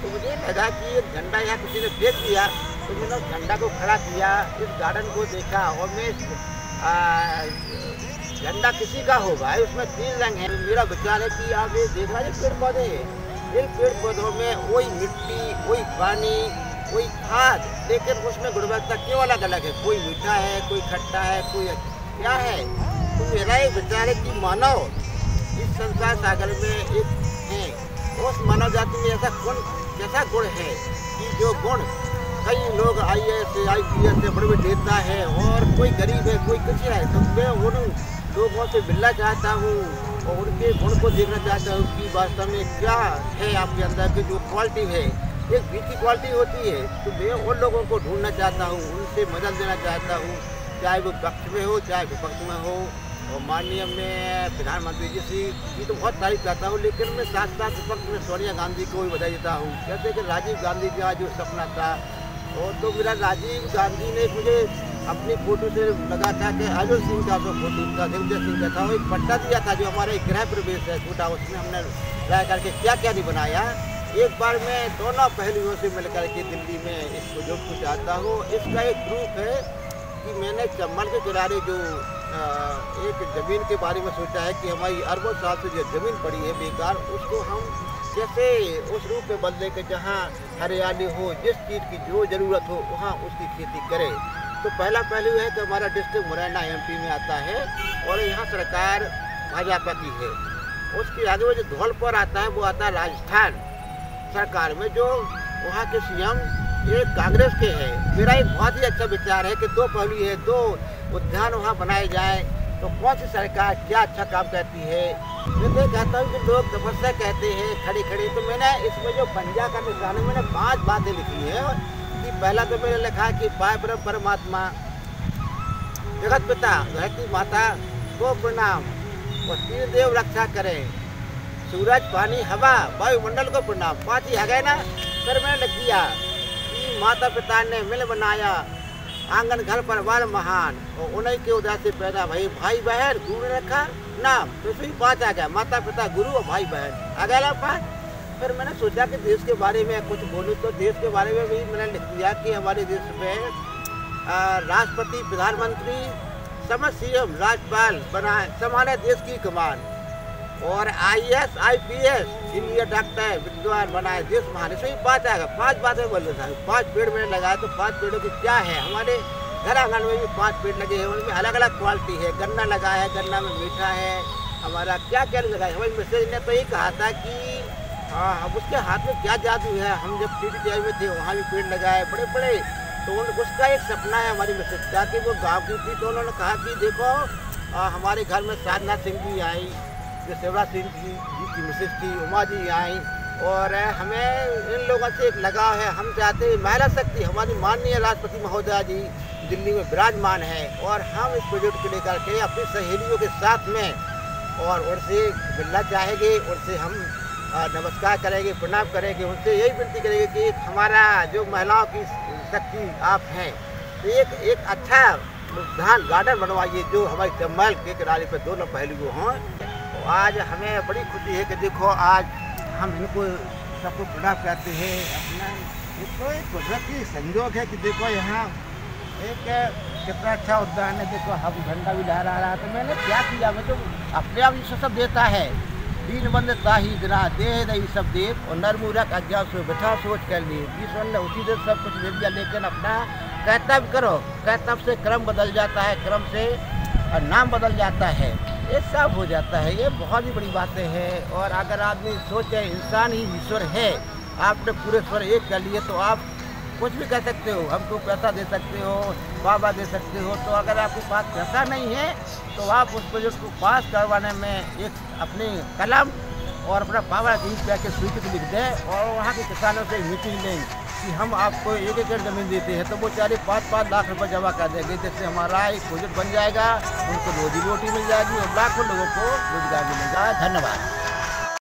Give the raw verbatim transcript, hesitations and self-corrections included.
तो मुझे लगा कि ये झंडा यहाँ किसी ने फेंक दिया, तो मैंने उस झंडा को खड़ा किया, इस गार्डन को देखा और मैं झंडा किसी का होगा, उसमें तीन रंग है। मेरा विचार है कि आप ये देख रहे हैं पेड़ पौधे हैं, इन पेड़ पौधों में वही मिट्टी, वही पानी, वही खाद, लेकिन उसमें गुणवत्ता क्यों अलग अलग है? कोई मीठा है, कोई खट्टा है, कोई क्या है? तो मेरा एक विचार है कि मानव इस संसार सागर में एक है, उस मानव जाति में ऐसा कौन कैसा गुण है कि जो गुण कई लोग I S I P S से बड़े बड़े नेता है और कोई गरीब है, कोई कुछ है, तो मैं उन लोगों से मिलना चाहता हूँ और उनके गुण को देखना चाहता हूँ कि वास्तव में क्या है आपके अंदर की जो क्वालिटी है, एक बीच की क्वालिटी होती है। तो मैं उन लोगों को ढूंढना चाहता हूँ, उनसे मदद देना चाहता हूँ, चाहे वो पक्ष में हो चाहे विपक्ष में हो। और माननीय मैं प्रधानमंत्री जी से ये तो बहुत तारीफ करता हूँ, लेकिन मैं साथ साथ विपक्ष में सोनिया गांधी को भी बधाई देता हूँ। जैसे कि राजीव गांधी का जो सपना था, और तो मेरा राजीव गांधी ने मुझे अपनी फोटो से लगा था कि अर्जुन सिंह का जो फोटो था, दिग्विजय सिंह का था, वो एक पट्टा दिया था जो हमारे गृह प्रवेश है छोटा, उसमें हमने रह करके क्या क्या नहीं बनाया। एक बार मैं दोनों पहलुओं से मिल करके दिल्ली में इस प्रोजेक्ट को चाहता हूँ। इसका एक प्रूफ है कि मैंने चंबल के किनारे जो एक ज़मीन के बारे में सोचा है कि हमारी अरबों साल से जो ज़मीन पड़ी है बेकार, उसको हम कैसे उस रूप में बदले के जहाँ हरियाली हो, जिस चीज़ की जो ज़रूरत हो वहाँ उसकी खेती करें। तो पहला पहलू है कि हमारा डिस्ट्रिक्ट मुरैना एम पी में आता है और यहाँ सरकार भाजपा की है। उसके आगे वो जो धौलपुर आता है वो आता है राजस्थान सरकार में, जो वहाँ के सी एम ये कांग्रेस के हैं। मेरा एक बहुत ही अच्छा विचार है कि दो पहलू है, दो उद्यान वहाँ बनाए जाए, तो कौन सी सरकार क्या अच्छा काम करती है। मैं तो कहता हूँ कि लोग तपस्या कहते हैं खड़ी खड़ी, तो मैंने इसमें जो पंजा का निशान है मैंने पांच बातें लिखी है कि पहला तो मैंने लिखा कि पाय ब्रह्म परमात्मा, जगत पिता धरती माता को प्रणाम और तीन देव रक्षा करें, सूरज पानी हवा वायुमंडल को प्रणाम। पाँच ही आ गए ना। फिर मैंने लिख दिया कि माता पिता ने मिल बनाया आंगन घर परिवार महान, और उन्हीं के उदय से पैदा भाई भाई बहन गुरु ने रखा नाम। तो इसमें पाँच आ गया, माता पिता गुरु और भाई बहन आ गया ना पाँच। फिर मैंने सोचा कि देश के बारे में कुछ बोलूँ, तो देश के बारे में भी मैंने लिख दिया कि हमारे देश में राष्ट्रपति प्रधानमंत्री समस्त सी एम राज्यपाल बनाए संभाले देश की कमान, और I S I P S engineer doctor विद्वान बनाए देश महान। इसमें पाँच आएगा। पाँच बातें बोल रहा है। पाँच पेड़ मैंने लगाया, तो पाँच पेड़ों की क्या है, हमारे घर आंगन में भी पाँच पेड़ लगे हैं, उनमें अलग अलग क्वालिटी है। गन्ना लगाया है, गन्ना में मीठा है, हमारा क्या क्या लगाया। हमारे मिसेज ने तो ये कहा था कि हाँ अब उसके हाथ में क्या जादू है। हम जब टी टी में थे वहाँ भी पेड़ लगाए बड़े बड़े, तो उन उसका एक सपना है हमारी मिसेज का कि वो गाँव की थी, तो उन्होंने कहा कि देखो आ, हमारे घर में साधना सिंह जी आई, जो शिवराज सिंह जी जी की मिसेज थी, उमा जी आई, और हमें इन लोगों से एक लगाव है। हम चाहते हैं महिला शक्ति, हमारी माननीय राष्ट्रपति महोदया जी दिल्ली में विराजमान है, और हम इस प्रोजेक्ट को लेकर के अपनी सहेलियों के साथ में और उनसे मिलना चाहेंगे, उनसे हम नमस्कार करेंगे, प्रणाम करेंगे, उनसे यही विनती करेंगे कि हमारा जो महिलाओं की शक्ति आप हैं, तो एक एक अच्छा उद्यान गार्डन बनवाइए जो हमारे चंबल के किनारे पर दोनों पहलू हों। तो आज हमें बड़ी खुशी है कि देखो आज हम इनको सबको प्रणाम करते हैं। अपना देखो एक कुदरती संयोग है कि देखो यहाँ एक कितना अच्छा उद्यान है। देखो हम झंडा भी लहरा रहा है, तो मैंने क्या किया, मैं तो अपने आप ये सब देता है। दीन बंद ताही दिना दे दही सब देव, और नर मूरख अज्ञा से बैठा सोच कर लिए। ईश्वर ने उसी देर सब कुछ दे दिया, लेकिन अपना कर्तव्य करो। कर्तव्य से क्रम बदल जाता है, क्रम से नाम बदल जाता है, ये सब हो जाता है। ये बहुत ही बड़ी बातें हैं। और अगर आदमी सोचे इंसान ही ईश्वर है, आपने पूरे स्वर एक कर लिए, तो आप कुछ भी कर सकते हो। हमको पैसा दे सकते हो, बाबा दे सकते हो। तो अगर आपके पास पैसा नहीं है तो आप उस प्रोजेक्ट को पास करवाने में एक अपनी कलम और अपना पावर यूज करके स्वीकृति लिख दें, और वहाँ के किसानों से मीटिंग लें कि हम आपको एक एकड़ ज़मीन देते हैं, तो वो चारे पाँच पाँच लाख रुपए जमा कर देंगे, जिससे हमारा एक प्रोजेक्ट बन जाएगा, उनको रोजी रोटी मिल जाएगी और लाखों लोगों को रोजगार मिलेगा। धन्यवाद।